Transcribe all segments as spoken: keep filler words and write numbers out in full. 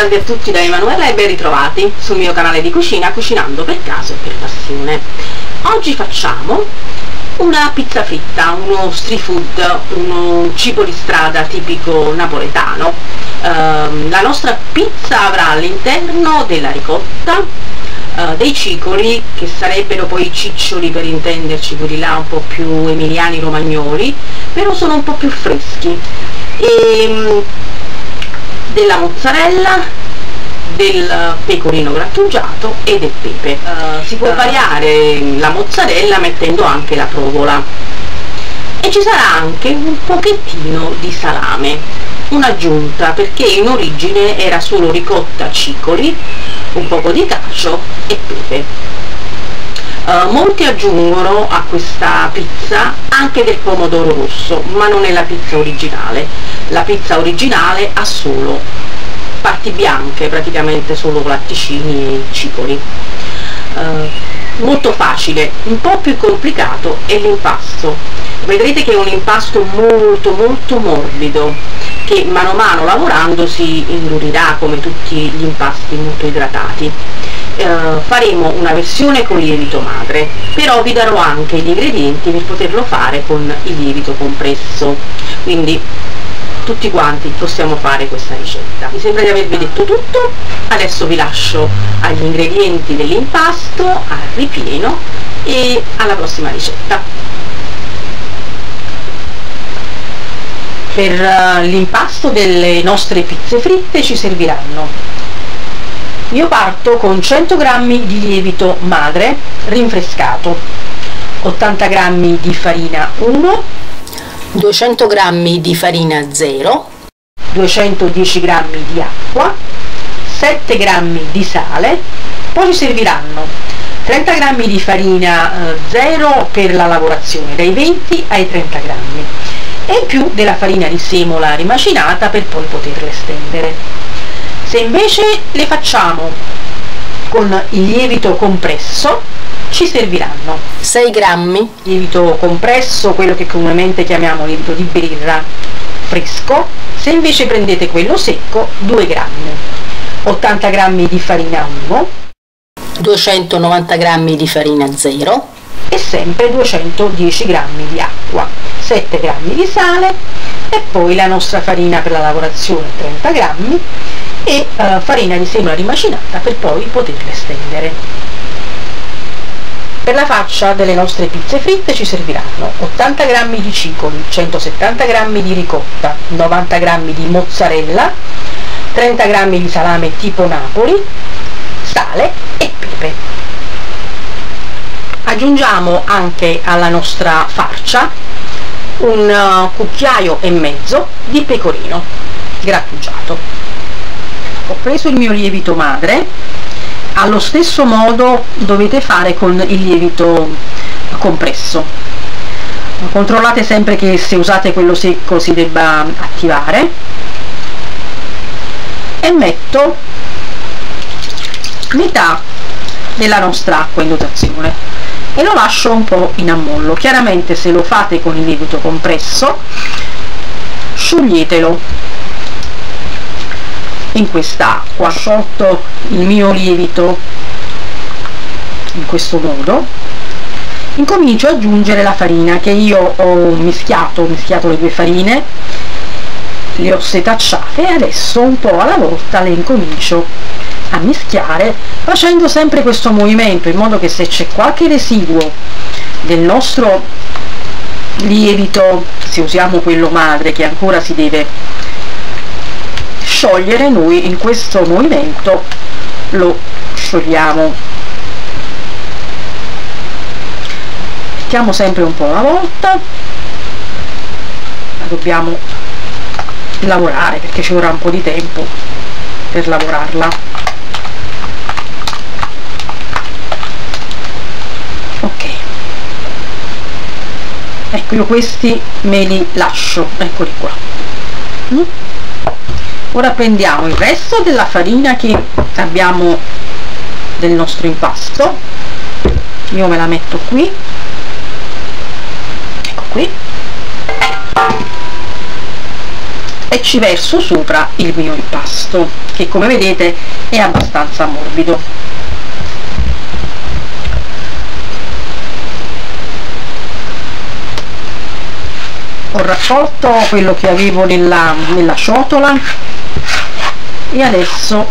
salve a tutti da Emanuela e ben ritrovati sul mio canale di cucina Cucinando per caso e per passione. Oggi facciamo una pizza fritta, uno street food, uno cibo di strada tipico napoletano. Uh, la nostra pizza avrà all'interno della ricotta, uh, dei cicoli che sarebbero poi i ciccioli per intenderci, quelli là un po' più emiliani romagnoli, però sono un po' più freschi, e um, della mozzarella, del pecorino grattugiato e del pepe. Uh, si può variare la mozzarella mettendo anche la provola, e ci sarà anche un pochettino di salame, un'aggiunta, perché in origine era solo ricotta, cicoli, un poco di cacio e pepe. Uh, molti aggiungono a questa pizza anche del pomodoro rosso, ma non è la pizza originale. La pizza originale ha solo parti bianche, praticamente solo latticini e cicoli. Uh, molto facile. Un po' più complicato è l'impasto. Vedrete che è un impasto molto molto morbido, che mano a mano lavorando si indurirà come tutti gli impasti molto idratati. Uh, faremo una versione con lievito madre, però vi darò anche gli ingredienti per poterlo fare con il lievito compresso, quindi tutti quanti possiamo fare questa ricetta. Mi sembra di avervi detto tutto, adesso vi lascio agli ingredienti dell'impasto, al ripieno e alla prossima ricetta. Per uh, l'impasto delle nostre pizze fritte ci serviranno: io parto con cento grammi di lievito madre rinfrescato, ottanta grammi di farina uno, duecento grammi di farina zero, duecentodieci grammi di acqua, sette grammi di sale. Poi ci serviranno trenta grammi di farina eh, zero per la lavorazione, dai venti ai trenta grammi, e in più della farina di semola rimacinata per poi poterle stendere. Se invece le facciamo con il lievito compresso, ci serviranno sei grammi lievito compresso, quello che comunemente chiamiamo lievito di birra fresco. Se invece prendete quello secco, due grammi, ottanta grammi di farina uno, duecentonovanta grammi di farina zero e sempre duecentodieci grammi di acqua, sette grammi di sale e poi la nostra farina per la lavorazione trenta grammi e uh, farina di semola rimacinata per poi poterle stendere. Per la faccia delle nostre pizze fritte ci serviranno ottanta grammi di cicoli, centosettanta grammi di ricotta, novanta grammi di mozzarella, trenta grammi di salame tipo Napoli, sale e pepe. Aggiungiamo anche alla nostra farcia un uh, cucchiaio e mezzo di pecorino grattugiato. Ho preso il mio lievito madre, allo stesso modo dovete fare con il lievito compresso. Controllate sempre che se usate quello secco si debba attivare, e metto metà della nostra acqua in dotazione e lo lascio un po' in ammollo. Chiaramente se lo fate con il lievito compresso scioglietelo in quest'acqua. Ho sciolto il mio lievito in questo modo, incomincio ad aggiungere la farina che io ho mischiato, ho mischiato le due farine, le ho setacciate e adesso un po' alla volta le incomincio a mischiare, facendo sempre questo movimento in modo che se c'è qualche residuo del nostro lievito, se usiamo quello madre che ancora si deve sciogliere, noi in questo movimento lo sciogliamo. Mettiamo sempre un po' alla volta, ma dobbiamo lavorare perché ci vorrà un po' di tempo per lavorarla. Ok, ecco, io questi me li lascio, eccoli qua. mm? Ora prendiamo il resto della farina che abbiamo del nostro impasto, io me la metto qui, ecco qui, e ci verso sopra il mio impasto, che come vedete è abbastanza morbido. Ho raccolto quello che avevo nella, nella ciotola e adesso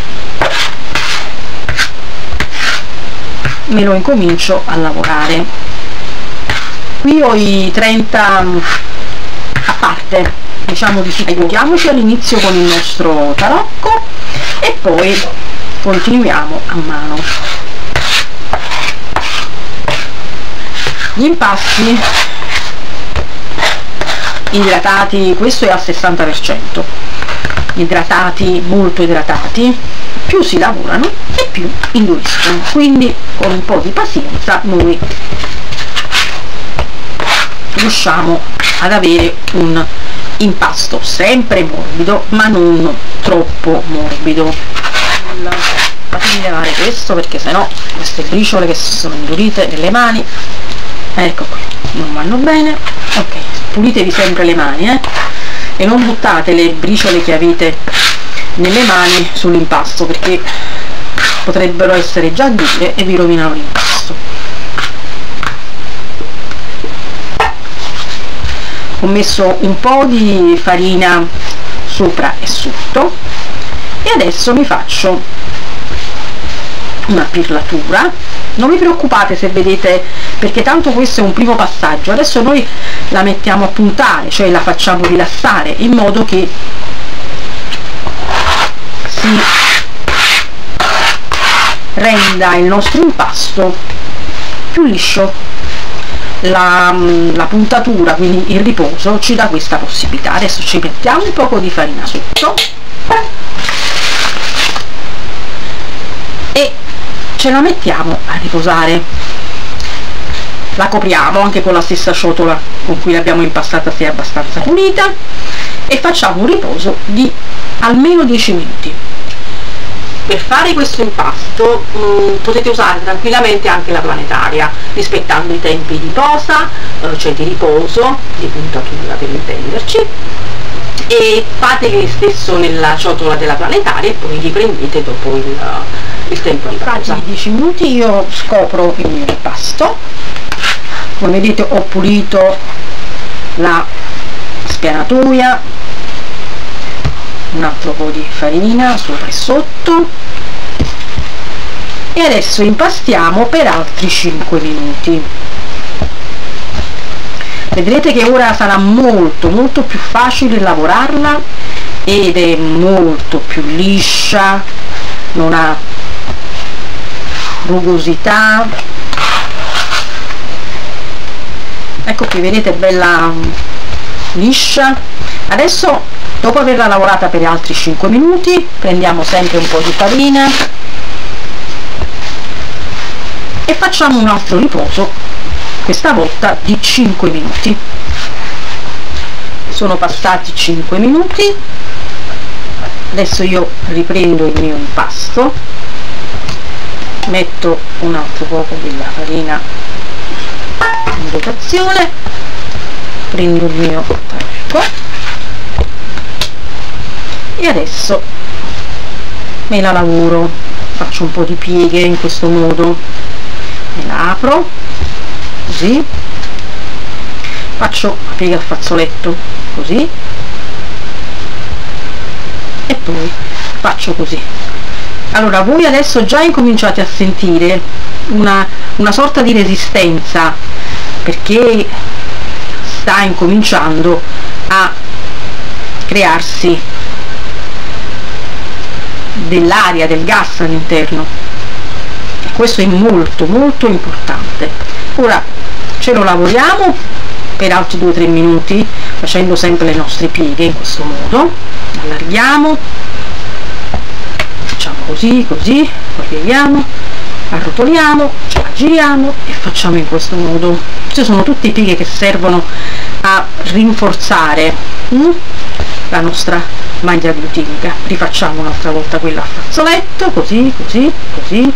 me lo incomincio a lavorare. Qui ho i trenta a parte, diciamo di sì. Aiutiamoci all'inizio con il nostro tarocco e poi continuiamo a mano. Gli impasti idratati, questo è al sessanta per cento, idratati, molto idratati, più si lavorano e più induriscono, quindi con un po' di pazienza noi riusciamo ad avere un impasto sempre morbido ma non troppo morbido. Fatemi levare questo perché sennò queste briciole che si sono indurite nelle mani, ecco qui, non vanno bene. Ok, pulitevi sempre le mani eh? E non buttate le briciole che avete nelle mani sull'impasto perché potrebbero essere già dure e vi rovinano l'impasto. Ho messo un po' di farina sopra e sotto e adesso mi faccio una pirlatura. Non vi preoccupate se vedete, perché tanto questo è un primo passaggio. Adesso noi la mettiamo a puntare, cioè la facciamo rilassare in modo che si renda il nostro impasto più liscio. La, la puntatura, quindi il riposo, ci dà questa possibilità. Adesso ci mettiamo un poco di farina sotto e ce la mettiamo a riposare. La copriamo anche con la stessa ciotola con cui l'abbiamo impastata, se è abbastanza pulita, e facciamo un riposo di almeno dieci minuti. Per fare questo impasto mh, potete usare tranquillamente anche la planetaria, rispettando i tempi di posa, eh, cioè di riposo, di puntatura per intenderci, e fate stesso nella ciotola della planetaria e poi riprendete dopo il, il tempo di pausa. Fatti dieci minuti io scopro il mio impasto. Come vedete ho pulito la spianatoia, un altro po' di farina sopra e sotto, e adesso impastiamo per altri cinque minuti. Vedrete che ora sarà molto molto più facile lavorarla ed è molto più liscia, non ha rugosità. Ecco qui, vedete, è bella liscia. Adesso, dopo averla lavorata per altri cinque minuti, prendiamo sempre un po' di farina e facciamo un altro riposo, questa volta di cinque minuti. Sono passati cinque minuti, adesso io riprendo il mio impasto, metto un altro poco della farina in rotazione, prendo il mio tarocco e adesso me la lavoro. Faccio un po' di pieghe in questo modo, me la apro così, faccio la piega al fazzoletto così e poi faccio così. Allora voi adesso già incominciate a sentire una, una sorta di resistenza, perché sta incominciando a crearsi dell'aria, del gas all'interno, e questo è molto molto importante. Ora ce lo lavoriamo per altri due tre minuti facendo sempre le nostre pieghe in questo modo, allarghiamo, facciamo così così, poi pieghiamo, arrotoliamo, ce la giriamo e facciamo in questo modo. Queste sono tutte pieghe che servono a rinforzare hm? la nostra maglia glutinica. Rifacciamo un'altra volta quella a fazzoletto, così, così, così,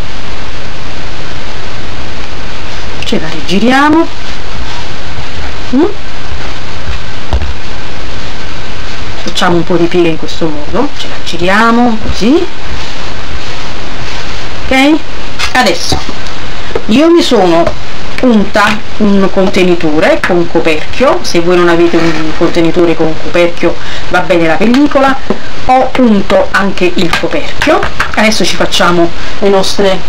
ce la rigiriamo, hm? facciamo un po' di piega in questo modo, ce la giriamo così, ok? Adesso io mi sono unta un contenitore con un coperchio, se voi non avete un contenitore con un coperchio va bene la pellicola, ho unto anche il coperchio. Adesso ci facciamo le nostre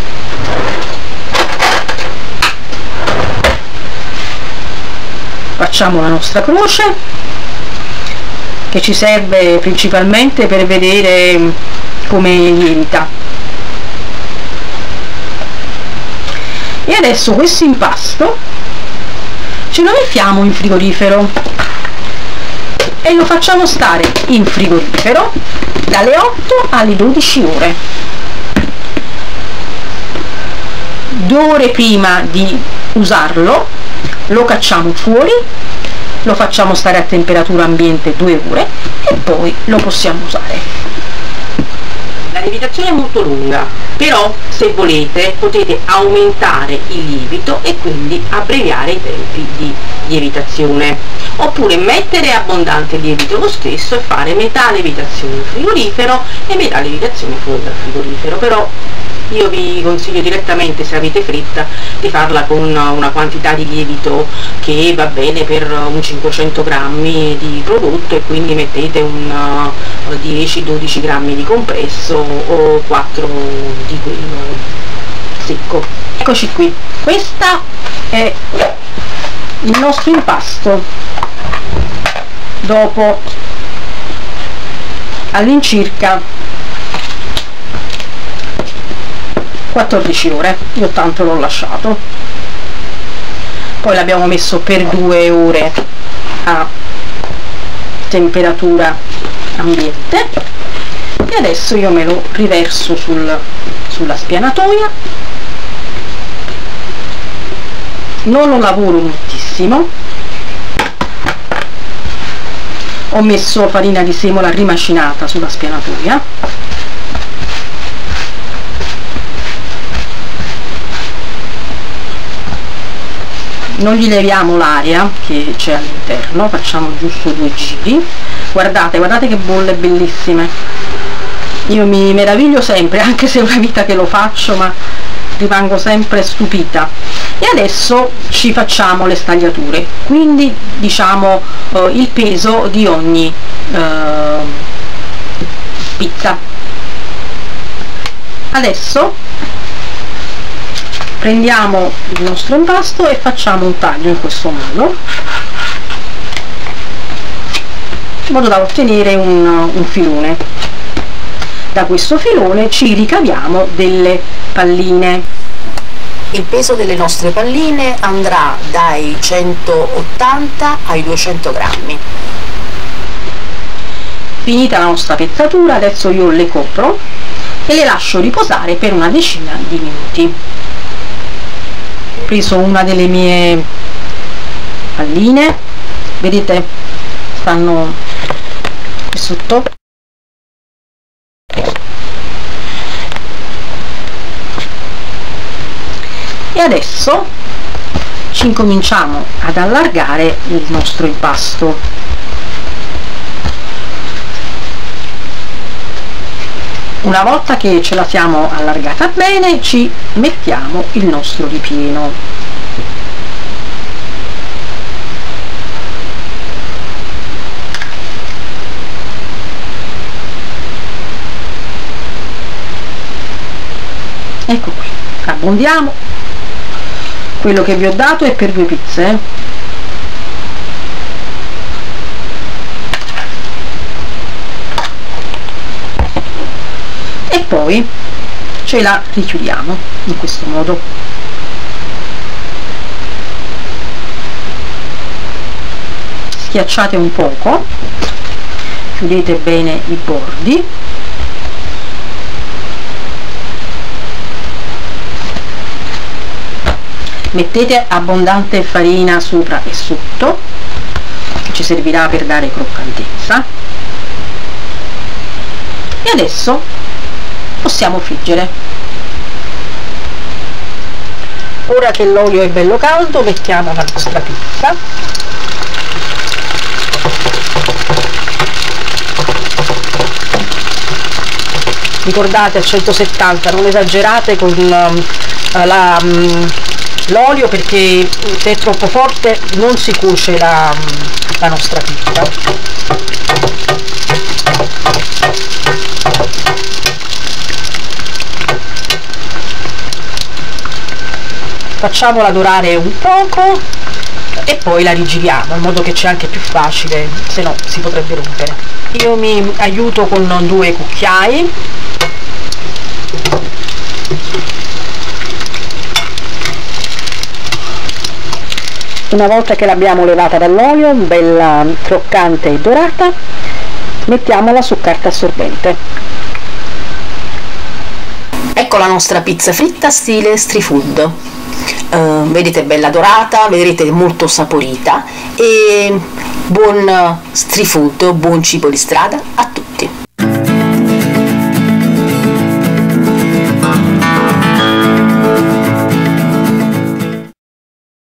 facciamo la nostra croce, che ci serve principalmente per vedere come lievita. E adesso questo impasto ce lo mettiamo in frigorifero e lo facciamo stare in frigorifero dalle otto alle dodici ore. Due ore prima di usarlo lo cacciamo fuori, lo facciamo stare a temperatura ambiente due ore e poi lo possiamo usare. La lievitazione è molto lunga, però se volete potete aumentare il lievito e quindi abbreviare i tempi di lievitazione, oppure mettere abbondante lievito lo stesso e fare metà lievitazione in frigorifero e metà lievitazione fuori dal frigorifero. Però io vi consiglio direttamente, se avete fritta, di farla con una quantità di lievito che va bene per un cinquecento grammi di prodotto, e quindi mettete un dieci dodici grammi di compresso o quattro di quello secco. Eccoci qui, questa è il nostro impasto dopo all'incirca quattordici ore, io tanto l'ho lasciato, poi l'abbiamo messo per due ore a temperatura ambiente e adesso io me lo riverso sul, sulla spianatoia. Non lo lavoro moltissimo, ho messo farina di semola rimacinata sulla spianatoia, non gli leviamo l'aria che c'è all'interno, facciamo giusto due giri. Guardate, guardate che bolle bellissime, io mi meraviglio sempre, anche se è una vita che lo faccio, ma rimango sempre stupita. E adesso ci facciamo le stagliature, quindi diciamo eh, il peso di ogni eh, pizza. Adesso prendiamo il nostro impasto e facciamo un taglio in questo modo, in modo da ottenere un, un filone. Da questo filone ci ricaviamo delle palline. Il peso delle nostre palline andrà dai centottanta ai duecento grammi. Finita la nostra pezzatura, adesso io le copro e le lascio riposare per una decina di minuti. Ho preso una delle mie palline, vedete, stanno qui sotto, e adesso ci incominciamo ad allargare il nostro impasto. Una volta che ce la siamo allargata bene, ci mettiamo il nostro ripieno. Ecco qui, abbondiamo. Quello che vi ho dato è per due pizze, eh. E poi ce la richiudiamo in questo modo. Schiacciate un poco, chiudete bene i bordi, mettete abbondante farina sopra e sotto, che ci servirà per dare croccantezza, e adesso possiamo friggere. Ora che l'olio è bello caldo, mettiamo la nostra pizza, ricordate a centosettanta, non esagerate con uh, la, um, l'olio, perché se è troppo forte non si cuoce la, la nostra pizza. Facciamola dorare un poco e poi la rigiriamo in modo che c'è anche più facile, se no si potrebbe rompere. Io mi aiuto con due cucchiai. Una volta che l'abbiamo levata dall'olio, bella croccante e dorata, mettiamola su carta assorbente. Ecco la nostra pizza fritta stile street food. Uh, vedete, bella dorata, vedrete molto saporita, e buon street food, buon cibo di strada a tutti.